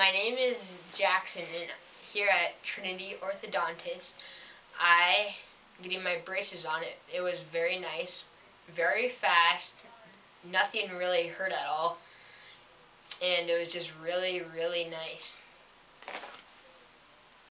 My name is Jackson, and here at Trinity Orthodontics, I getting my braces on it. It was very nice, very fast. Nothing really hurt at all, and it was just really, really nice.